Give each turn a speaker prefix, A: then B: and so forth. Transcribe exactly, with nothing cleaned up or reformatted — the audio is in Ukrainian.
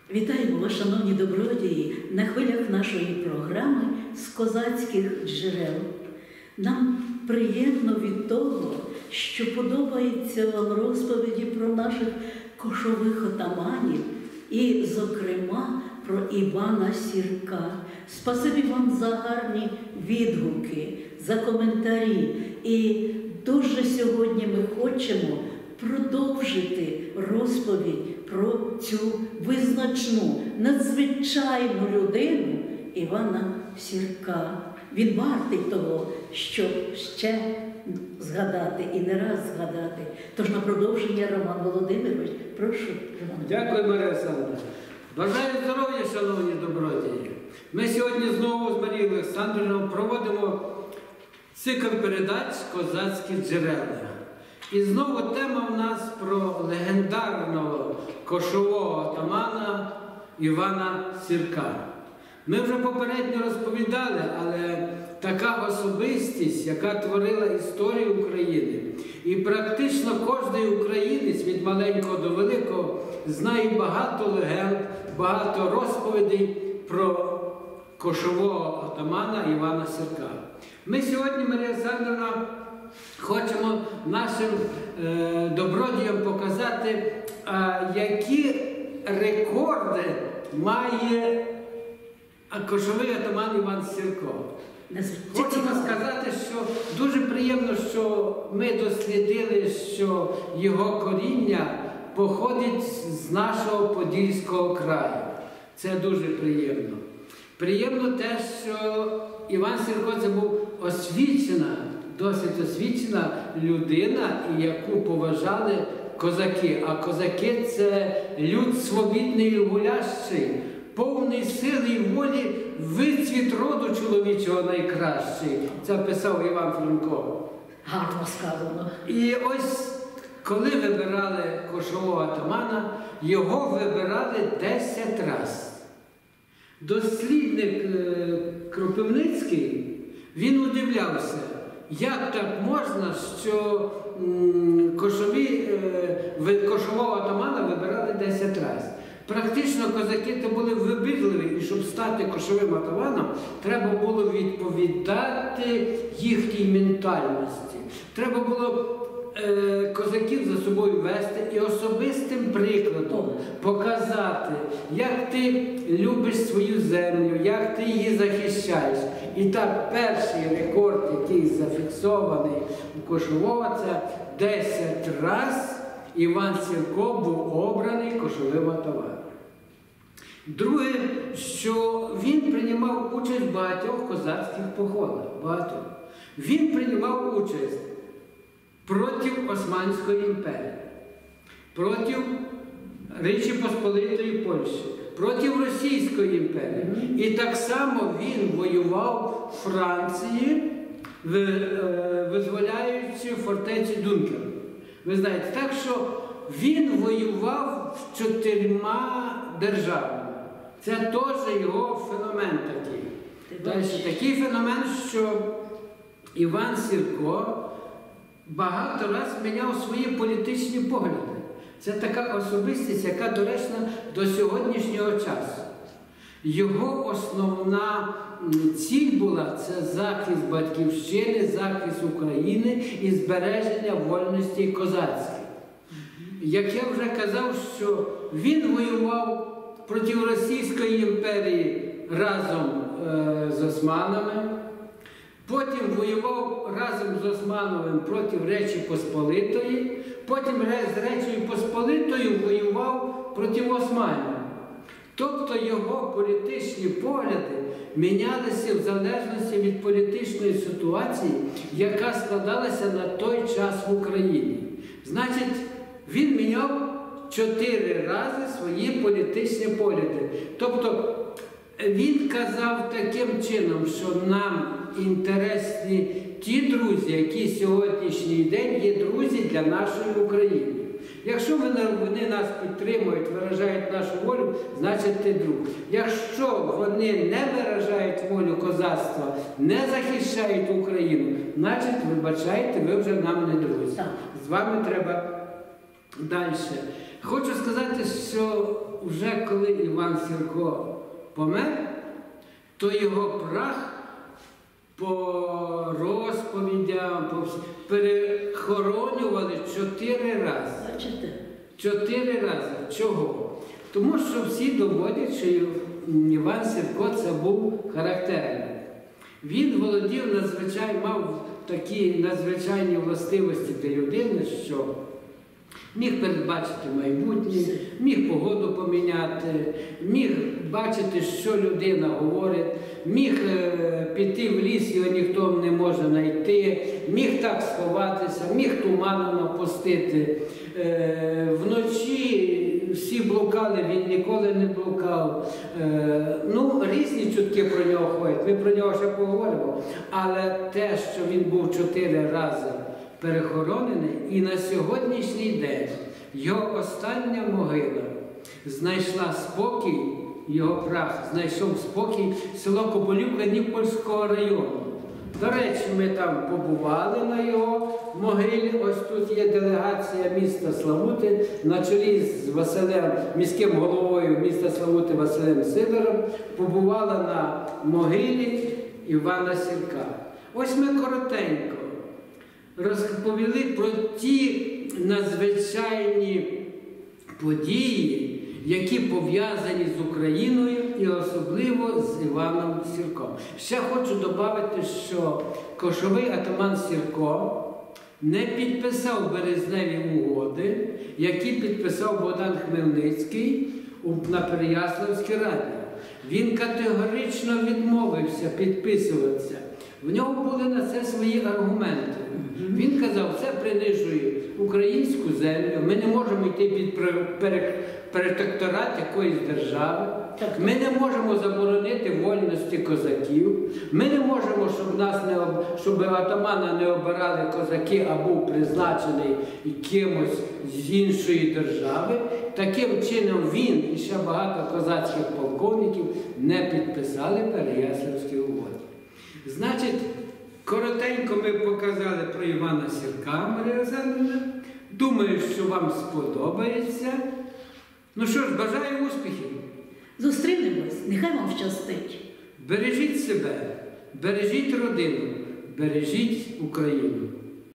A: Вітаємо вас, шановні добродії, на хвилях нашої програми «З козацьких джерел». Нам приємно від того, що подобаються вам розповіді про наших кошових отаманів і, зокрема, про Івана Сірка. Спасибі вам за гарні відгуки, за коментарі. І дуже сьогодні ми хочемо продовжити розповідь про цю визначну, надзвичайну людину Івана Сірка. Він вартий того, щоб ще згадати і не раз згадати. Тож на продовження Роман Володимирович, прошу, Роман.
B: Дякую, Марія Олександровна. Бажаю здоров'я, шановні добродії. Ми сьогодні знову з Марією Олександрівною проводимо цикл передач «Козацькі джерела». І знову тема в нас про легендарного кошового отамана Івана Сірка. Ми вже попередньо розповідали, але така особистість, яка творила історію України. І практично кожен українець від маленького до великого знає багато легенд, багато розповідей про кошового отамана Івана Сірка. Ми сьогодні, Марія Олександрівна, хочемо нашим е, добродіям показати, е, які рекорди має кошовий отаман Іван Сірко. Хочемо сказати, що дуже приємно, що ми дослідили, що його коріння походить з нашого Подільського краю. Це дуже приємно. Приємно те, що Іван Сірко це був освічена, досить освічена людина, яку поважали козаки. А козаки – це люд свобідний і гулящий, повний сили і волі, вицвіт роду чоловічого найкращий. Це писав Іван Франко.
A: Гарно сказано.
B: І ось, коли вибирали кошового отамана, його вибирали десять разів. Дослідник Кропивницький, він удивлявся, як так можна, що кошові, кошового отамана вибирали десять разів. Практично козаки то були вибірливі, і щоб стати кошовим отаманом, треба було відповідати їхній ментальності. Треба було е, козаків за собою вести і особистим прикладом показати, як ти любиш свою землю, як ти її захищаєш. І так, перший рекорд, який зафіксований у кошового, це десять разів Іван Сірко був обраний кошовим отаманом. Друге, що він приймав участь в багатьох козацьких походах. Багатьох. Він приймав участь проти Османської імперії, проти Речі Посполитої Польщі, проти Російської імперії. І так само він воював в Франції, визволяючи фортецю Дункер. Ви знаєте, так що він воював з чотирма державами. Це теж його феномен такий. Далі, такий феномен, що Іван Сірко багато разів міняв свої політичні погляди. Це така особистість, яка доречна до сьогоднішнього часу. Його основна ціль була – це захист батьківщини, захист України і збереження вольності козацької. Як я вже казав, що він воював проти Російської імперії разом е, з Османами, потім воював разом з Османовим проти Речі Посполитої, потім з Речею Посполитою воював проти Османів. Тобто його політичні погляди мінялися в залежності від політичної ситуації, яка складалася на той час в Україні. Значить, він міняв чотири рази свої політичні погляди. Тобто, він казав таким чином, що нам інтересні ті друзі, які сьогоднішній день є друзі для нашої України. Якщо вони нас підтримують, виражають нашу волю, значить ти друг. Якщо вони не виражають волю козацтва, не захищають Україну, значить, вибачайте, ви вже нам не друзі. З вами треба далі. Хочу сказати, що вже коли Іван Сірко помер, то його прах по розповідям, по всі, перехоронювали чотири рази.
A: Бачите?
B: Чотири рази. Чого? Тому що всі доводять, що Іван Сірко це був характерник. Він володів надзвичай, мав такі надзвичайні властивості для людини, що міг передбачити майбутнє, міг погоду поміняти, міг бачити, що людина говорить, міг е, піти в ліс, його ніхто не може знайти, міг так сховатися, міг туманом напустити. Е, вночі всі блукали, він ніколи не блукав. Е, ну, різні чутки про нього ходять, ми про нього ще поговоримо. Але те, що він був чотири рази перехоронений, і на сьогоднішній день його остання могила знайшла спокій, його прах знайшов спокій село Кобилівка Нікопольського району. До речі, ми там побували на його могилі. Ось тут є делегація міста Славути на чолі з Василем, міським головою міста Славути Василем Сидором, побувала на могилі Івана Сірка. Ось ми коротенько розповіли про ті надзвичайні події, які пов'язані з Україною і особливо з Іваном Сірком. Ще хочу додати, що кошовий атаман Сірко не підписав березневі угоди, які підписав Богдан Хмельницький на Переяславській раді. Він категорично відмовився підписуватися. В нього були на це свої аргументи. Він казав, це принижує українську землю, ми не можемо йти під протекторат якоїсь держави, ми не можемо заборонити вольності козаків, ми не можемо, щоб, нас не, щоб атамана не обирали козаки, а був призначений кимось з іншої держави. Таким чином він і ще багато козацьких полковників не підписали Переяславські угоди. Значить, коротенько ми показали про Івана Сірка, Марія Олександрівна. Думаю, що вам сподобається. Ну що ж, бажаю успіхів.
A: Зустрінемось, нехай вам щастить.
B: Бережіть себе, бережіть родину, бережіть Україну.